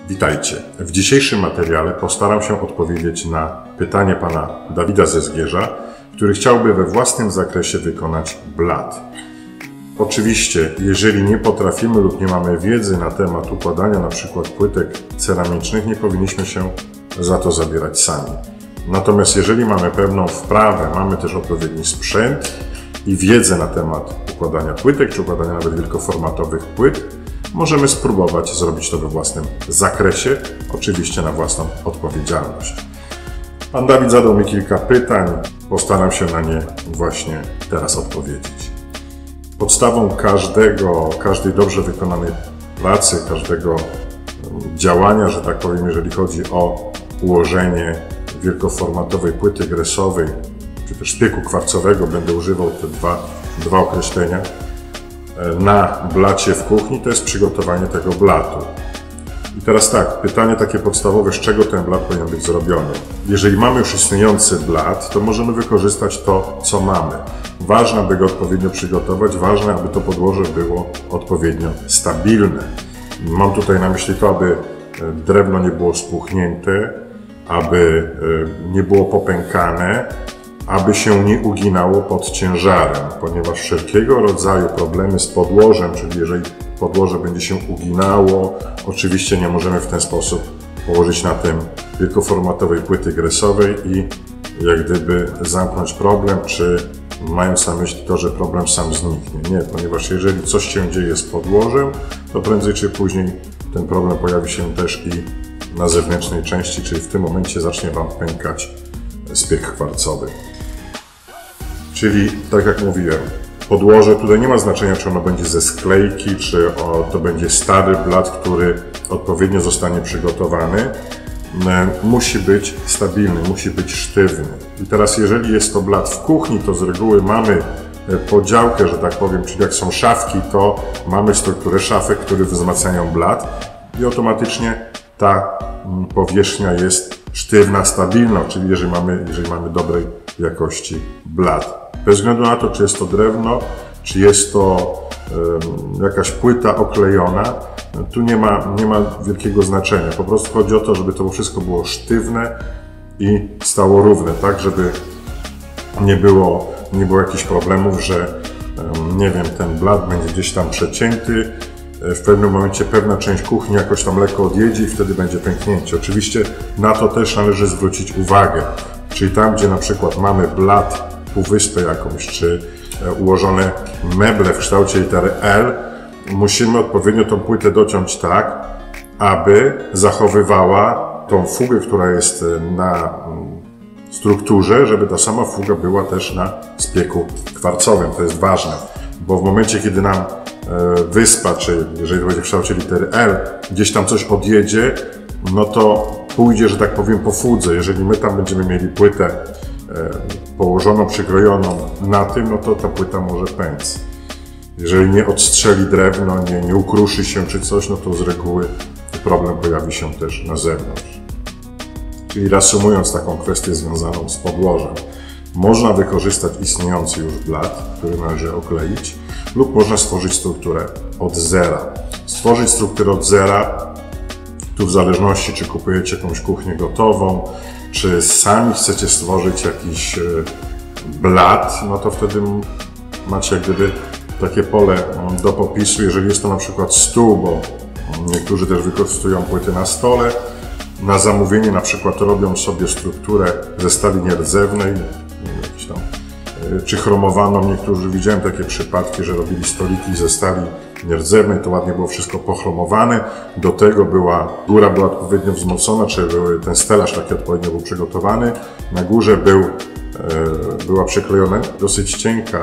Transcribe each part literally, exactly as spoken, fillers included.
Witajcie. W dzisiejszym materiale postaram się odpowiedzieć na pytanie pana Dawida ze Zgierza, który chciałby we własnym zakresie wykonać blat. Oczywiście, jeżeli nie potrafimy lub nie mamy wiedzy na temat układania np. płytek ceramicznych, nie powinniśmy się za to zabierać sami. Natomiast jeżeli mamy pewną wprawę, mamy też odpowiedni sprzęt i wiedzę na temat układania płytek, czy układania nawet wielkoformatowych płyt, możemy spróbować zrobić to we własnym zakresie, oczywiście na własną odpowiedzialność. Pan Dawid zadał mi kilka pytań, postaram się na nie właśnie teraz odpowiedzieć. Podstawą każdego, każdej dobrze wykonanej pracy, każdego działania, że tak powiem, jeżeli chodzi o ułożenie wielkoformatowej płyty gresowej, czy też szpieku kwarcowego, będę używał te dwa, dwa określenia, na blacie w kuchni, to jest przygotowanie tego blatu. I teraz tak, pytanie takie podstawowe, z czego ten blat powinien być zrobiony? Jeżeli mamy już istniejący blat, to możemy wykorzystać to, co mamy. Ważne, aby go odpowiednio przygotować, ważne, aby to podłoże było odpowiednio stabilne. Mam tutaj na myśli to, aby drewno nie było spuchnięte, aby nie było popękane, aby się nie uginało pod ciężarem, ponieważ wszelkiego rodzaju problemy z podłożem, czyli jeżeli podłoże będzie się uginało, oczywiście nie możemy w ten sposób położyć na tym wielkoformatowej płyty gresowej i jak gdyby zamknąć problem, czy mając na myśli to, że problem sam zniknie. Nie, ponieważ jeżeli coś się dzieje z podłożem, to prędzej czy później ten problem pojawi się też i na zewnętrznej części, czyli w tym momencie zacznie Wam pękać szpieg kwarcowy. Czyli, tak jak mówiłem, podłoże, tutaj nie ma znaczenia, czy ono będzie ze sklejki, czy o, to będzie stary blat, który odpowiednio zostanie przygotowany. Musi być stabilny, musi być sztywny. I teraz, jeżeli jest to blat w kuchni, to z reguły mamy podziałkę, że tak powiem, czyli jak są szafki, to mamy strukturę szafek, które wzmacniają blat i automatycznie ta powierzchnia jest sztywna, stabilna, czyli jeżeli mamy, jeżeli mamy dobrej jakości blat. Bez względu na to, czy jest to drewno, czy jest to y, jakaś płyta oklejona, tu nie ma, nie ma wielkiego znaczenia. Po prostu chodzi o to, żeby to wszystko było sztywne i stało równe, tak, żeby nie było, nie było jakichś problemów, że y, nie wiem, ten blat będzie gdzieś tam przecięty, w pewnym momencie pewna część kuchni jakoś tam lekko odjedzie i wtedy będzie pęknięcie. Oczywiście na to też należy zwrócić uwagę. Czyli tam, gdzie na przykład mamy blat, półwyspę jakąś, czy ułożone meble w kształcie litery L, musimy odpowiednio tą płytę dociąć tak, aby zachowywała tą fugę, która jest na strukturze, żeby ta sama fuga była też na szpiegu kwarcowym. To jest ważne, bo w momencie, kiedy nam wyspa, czy jeżeli to będzie w kształcie litery L, gdzieś tam coś odjedzie, no to pójdzie, że tak powiem, po fudze. Jeżeli my tam będziemy mieli płytę e, położoną, przykrojoną na tym, no to ta płyta może pęc. Jeżeli nie odstrzeli drewno, nie, nie ukruszy się czy coś, no to z reguły problem pojawi się też na zewnątrz. Czyli reasumując taką kwestię związaną z podłożem, można wykorzystać istniejący już blat, który należy okleić, lub można stworzyć strukturę od zera. Stworzyć strukturę od zera, tu w zależności, czy kupujecie jakąś kuchnię gotową, czy sami chcecie stworzyć jakiś blat, no to wtedy macie jak gdyby takie pole do popisu. Jeżeli jest to na przykład stół, bo niektórzy też wykorzystują płyty na stole, na zamówienie na przykład robią sobie strukturę ze stali nierdzewnej, jakiś tam, czy chromowaną. Niektórzy, widziałem takie przypadki, że robili stoliki ze stali nierdzewnej, to ładnie było wszystko pochromowane. Do tego była, góra była odpowiednio wzmocniona, czy ten stelaż taki odpowiednio był przygotowany. Na górze był, e, była przyklejona dosyć cienka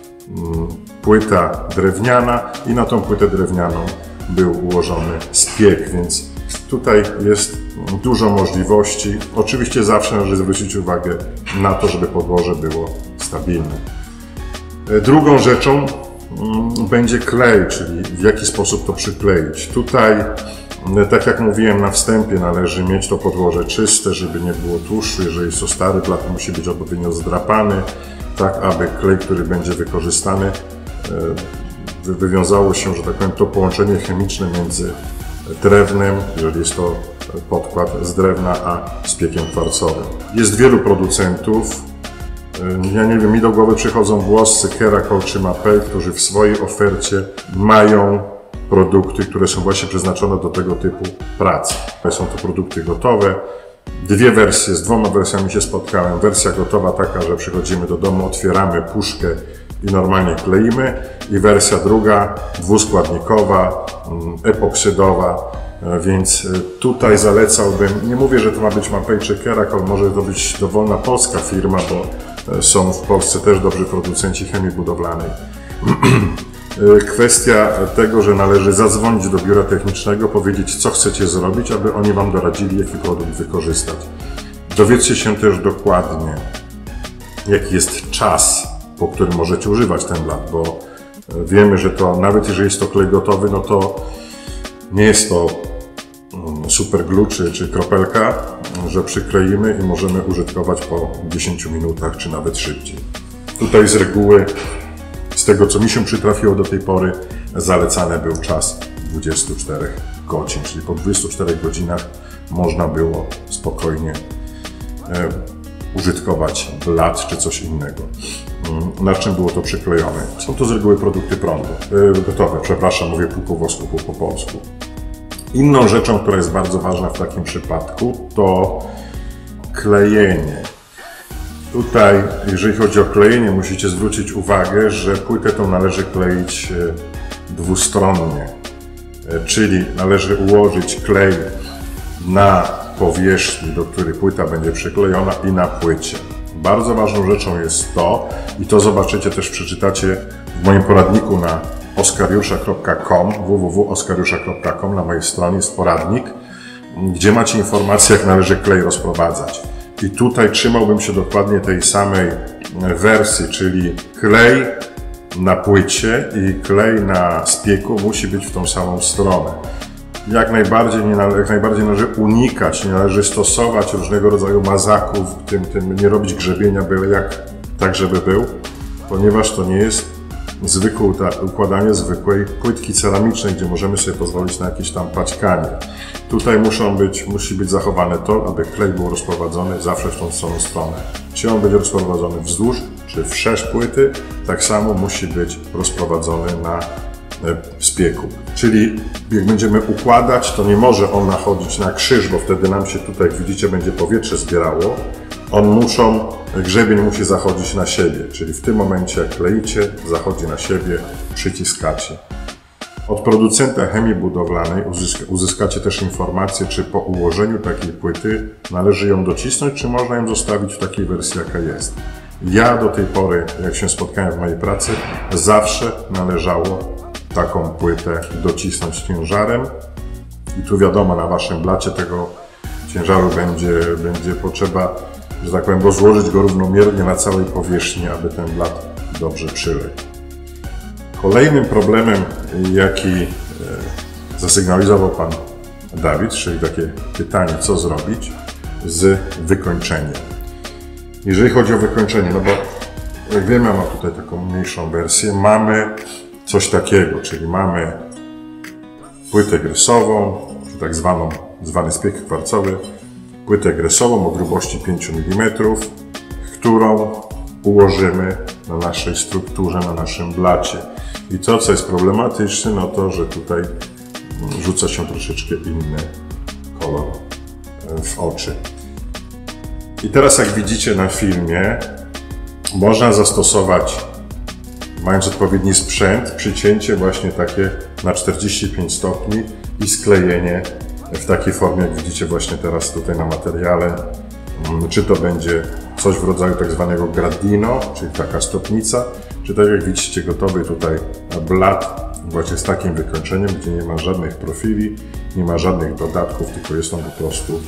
m, płyta drewniana i na tą płytę drewnianą był ułożony szpieg, więc tutaj jest dużo możliwości. Oczywiście zawsze należy zwrócić uwagę na to, żeby podłoże było stabilne. Drugą rzeczą będzie klej, czyli w jaki sposób to przykleić. Tutaj, tak jak mówiłem na wstępie, należy mieć to podłoże czyste, żeby nie było tłuszczu. Jeżeli jest to stary blat, musi być odpowiednio zdrapany, tak aby klej, który będzie wykorzystany, wywiązało się, że tak powiem, to połączenie chemiczne między drewnem, jeżeli jest to podkład z drewna, a z piekiem kwarcowym. Jest wielu producentów. Ja nie wiem, mi do głowy przychodzą włoscy Keracol czy Mapei, którzy w swojej ofercie mają produkty, które są właśnie przeznaczone do tego typu pracy. Są to produkty gotowe. Dwie wersje, z dwoma wersjami się spotkałem. Wersja gotowa taka, że przychodzimy do domu, otwieramy puszkę i normalnie kleimy. I wersja druga, dwuskładnikowa, epoksydowa. Więc tutaj zalecałbym, nie mówię, że to ma być Mapei czy Keracol, może to być dowolna polska firma, bo są w Polsce też dobrzy producenci chemii budowlanej. Kwestia tego, że należy zadzwonić do biura technicznego, powiedzieć, co chcecie zrobić, aby oni Wam doradzili, jaki produkt wykorzystać. Dowiedzcie się też dokładnie, jaki jest czas, po którym możecie używać ten blat, bo wiemy, że to nawet jeżeli jest to klej gotowy, no to nie jest to super glue czy, czy kropelka, że przykleimy i możemy użytkować po dziesięciu minutach, czy nawet szybciej. Tutaj z reguły, z tego co mi się przytrafiło do tej pory, zalecany był czas dwudziestu czterech godzin, czyli po dwudziestu czterech godzinach można było spokojnie e, użytkować blat czy coś innego. Na czym było to przyklejone? Są to z reguły produkty prądu, e, gotowe, przepraszam, mówię pół po włosku, pół po polsku. Inną rzeczą, która jest bardzo ważna w takim przypadku, to klejenie. Tutaj, jeżeli chodzi o klejenie, musicie zwrócić uwagę, że płytę tą należy kleić dwustronnie, czyli należy ułożyć klej na powierzchni, do której płyta będzie przyklejona, i na płycie. Bardzo ważną rzeczą jest to, i to zobaczycie, też przeczytacie w moim poradniku na oskariusza kropka com, w w w kropka oskariusza kropka com, na mojej stronie jest poradnik, gdzie macie informacje, jak należy klej rozprowadzać. I tutaj trzymałbym się dokładnie tej samej wersji, czyli klej na płycie i klej na spieku musi być w tą samą stronę. Jak najbardziej, nie nale, jak najbardziej należy unikać, nie należy stosować różnego rodzaju mazaków, tym, tym nie robić grzebienia byle jak, tak żeby był, ponieważ to nie jest zwykłe układanie zwykłej płytki ceramicznej, gdzie możemy sobie pozwolić na jakieś tam paćkanie. Tutaj muszą być, musi być zachowane to, aby klej był rozprowadzony zawsze w tą samą stronę. Czy on będzie rozprowadzony wzdłuż, czy wszerz płyty, tak samo musi być rozprowadzony na spieku. Czyli jak będziemy układać, to nie może on nachodzić na krzyż, bo wtedy nam się tutaj, jak widzicie, będzie powietrze zbierało. On muszą, grzebień musi zachodzić na siebie, czyli w tym momencie jak kleicie, zachodzi na siebie, przyciskacie. Od producenta chemii budowlanej uzyska, uzyskacie też informację, czy po ułożeniu takiej płyty należy ją docisnąć, czy można ją zostawić w takiej wersji, jaka jest. Ja do tej pory, jak się spotkałem w mojej pracy, zawsze należało taką płytę docisnąć ciężarem. I tu wiadomo, na Waszym blacie tego ciężaru będzie, będzie potrzeba, że tak powiem, rozłożyć go równomiernie na całej powierzchni, aby ten blat dobrze przyległ. Kolejnym problemem, jaki zasygnalizował Pan Dawid, czyli takie pytanie, co zrobić z wykończeniem. Jeżeli chodzi o wykończenie, no bo jak wiemy, mam tutaj taką mniejszą wersję, mamy coś takiego, czyli mamy płytę gresową, tak zwaną, zwany spiek kwarcowy, płytę gresową o grubości pięć milimetrów, którą ułożymy na naszej strukturze, na naszym blacie. I to, co jest problematyczne, no to, że tutaj rzuca się troszeczkę inny kolor w oczy. I teraz, jak widzicie na filmie, można zastosować, mając odpowiedni sprzęt, przycięcie właśnie takie na czterdzieści pięć stopni i sklejenie w takiej formie, jak widzicie właśnie teraz tutaj na materiale. Czy to będzie coś w rodzaju tak zwanego gradino, czyli taka stopnica, czy tak jak widzicie gotowy tutaj blat właśnie z takim wykończeniem, gdzie nie ma żadnych profili, nie ma żadnych dodatków, tylko jest on po prostu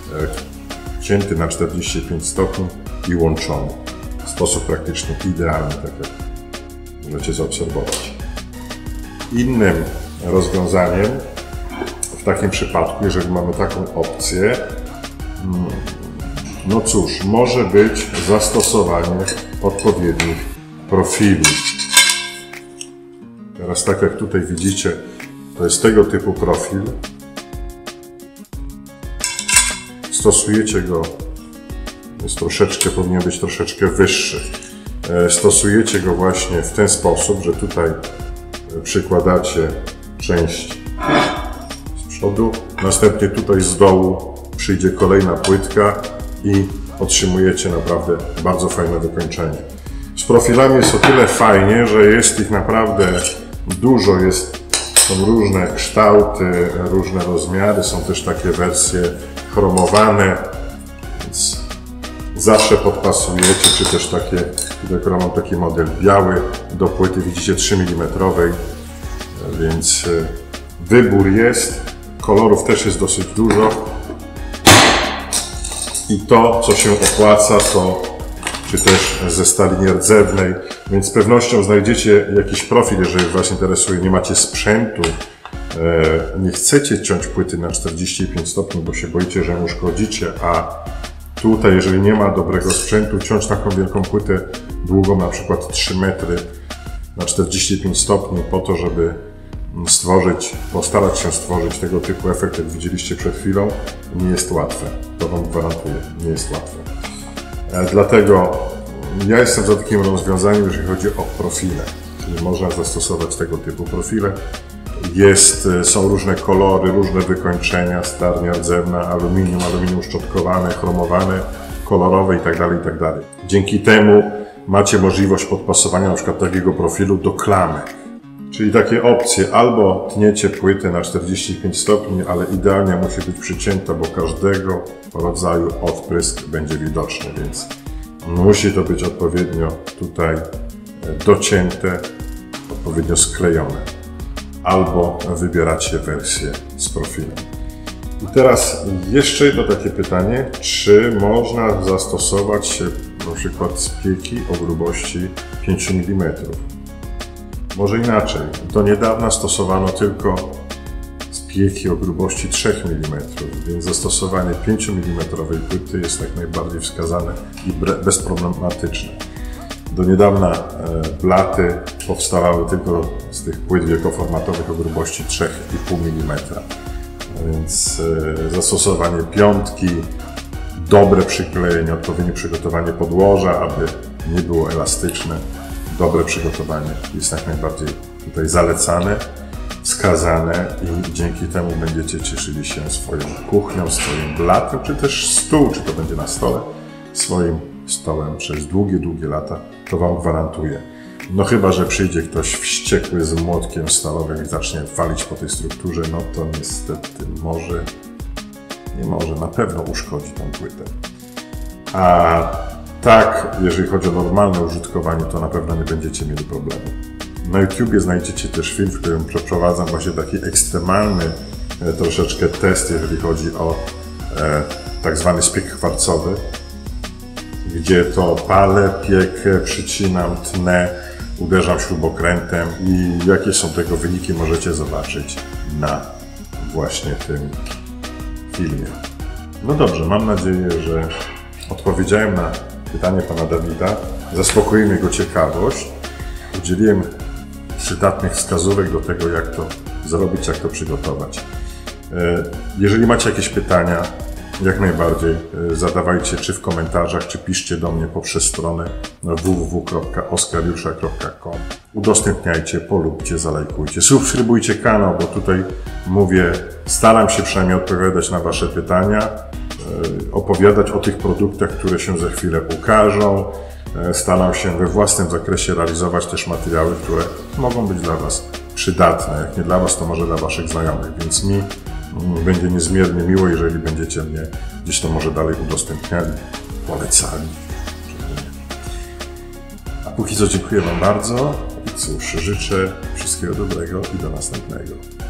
cięty na czterdzieści pięć stopni i łączony w sposób praktycznie idealny, tak jak możecie zaobserwować. Innym rozwiązaniem w takim przypadku, jeżeli mamy taką opcję, no cóż, może być zastosowanie odpowiednich profili. Teraz tak jak tutaj widzicie, to jest tego typu profil, stosujecie go, jest troszeczkę, powinien być troszeczkę wyższy. Stosujecie go właśnie w ten sposób, że tutaj przykładacie część z przodu, następnie tutaj z dołu przyjdzie kolejna płytka i otrzymujecie naprawdę bardzo fajne wykończenie. Z profilami jest o tyle fajnie, że jest ich naprawdę dużo, jest, są różne kształty, różne rozmiary, są też takie wersje chromowane, więc zawsze podpasujecie, czy też takie, tutaj mam taki model biały do płyty, widzicie trzy milimetry, więc wybór jest, kolorów też jest dosyć dużo i to, co się opłaca, to czy też ze stali nierdzewnej, więc z pewnością znajdziecie jakiś profil, jeżeli Was interesuje, nie macie sprzętu, nie chcecie ciąć płyty na czterdzieści pięć stopni, bo się boicie, że ją uszkodzicie, a tutaj, jeżeli nie ma dobrego sprzętu, ciąć taką wielką płytę długą, na przykład trzy metry na czterdzieści pięć stopni, po to, żeby stworzyć, postarać się stworzyć tego typu efekt, jak widzieliście przed chwilą, nie jest łatwe. To Wam gwarantuję, nie jest łatwe. Dlatego ja jestem za takim rozwiązaniem, jeżeli chodzi o profile, czyli można zastosować tego typu profile. Jest, są różne kolory, różne wykończenia, stal nierdzewna, aluminium, aluminium szczotkowane, chromowane, kolorowe itd., itd. Dzięki temu macie możliwość podpasowania na przykład takiego profilu do klamek. Czyli takie opcje, albo tniecie płytę na czterdzieści pięć stopni, ale idealnie musi być przycięta, bo każdego rodzaju odprysk będzie widoczny, więc musi to być odpowiednio tutaj docięte, odpowiednio sklejone. Albo wybieracie wersję z profilem. I teraz jeszcze jedno takie pytanie, czy można zastosować na przykład spieki o grubości pięć milimetrów? Może inaczej, do niedawna stosowano tylko spieki o grubości trzy milimetry, więc zastosowanie pięć milimetrowej płyty jest jak najbardziej wskazane i bezproblematyczne. Do niedawna blaty powstawały tylko z tych płyt wielkoformatowych o grubości trzy i pół milimetra, więc zastosowanie piątki, dobre przyklejenie, odpowiednie przygotowanie podłoża, aby nie było elastyczne, dobre przygotowanie jest jak najbardziej tutaj zalecane, wskazane i dzięki temu będziecie cieszyli się swoją kuchnią, swoim blatem, czy też stół, czy to będzie na stole, swoim stołem przez długie, długie lata, to Wam gwarantuję. No chyba że przyjdzie ktoś wściekły z młotkiem stalowym i zacznie walić po tej strukturze, no to niestety może, nie może, na pewno uszkodzi tą płytę. A tak, jeżeli chodzi o normalne użytkowanie, to na pewno nie będziecie mieli problemu. Na YouTubie znajdziecie też film, w którym przeprowadzam właśnie taki ekstremalny e, troszeczkę test, jeżeli chodzi o e, tak zwany spiek kwarcowy, gdzie to palę, piekę, przycinam, tnę, uderzam śrubokrętem i jakie są tego wyniki, możecie zobaczyć na właśnie tym filmie. No dobrze, mam nadzieję, że odpowiedziałem na pytanie pana Dawida, zaspokoiłem jego ciekawość, udzieliłem przydatnych wskazówek do tego, jak to zrobić, jak to przygotować. Jeżeli macie jakieś pytania, jak najbardziej zadawajcie czy w komentarzach, czy piszcie do mnie poprzez stronę w w w kropka oskariusza kropka com. Udostępniajcie, polubcie, zalajkujcie, subskrybujcie kanał, bo tutaj mówię, staram się przynajmniej odpowiadać na Wasze pytania, opowiadać o tych produktach, które się za chwilę ukażą. Staram się we własnym zakresie realizować też materiały, które mogą być dla Was przydatne. Jak nie dla Was, to może dla Waszych znajomych, więc mi będzie niezmiernie miło, jeżeli będziecie mnie gdzieś to może dalej udostępniali, polecali. A póki co dziękuję Wam bardzo i cóż, życzę wszystkiego dobrego i do następnego.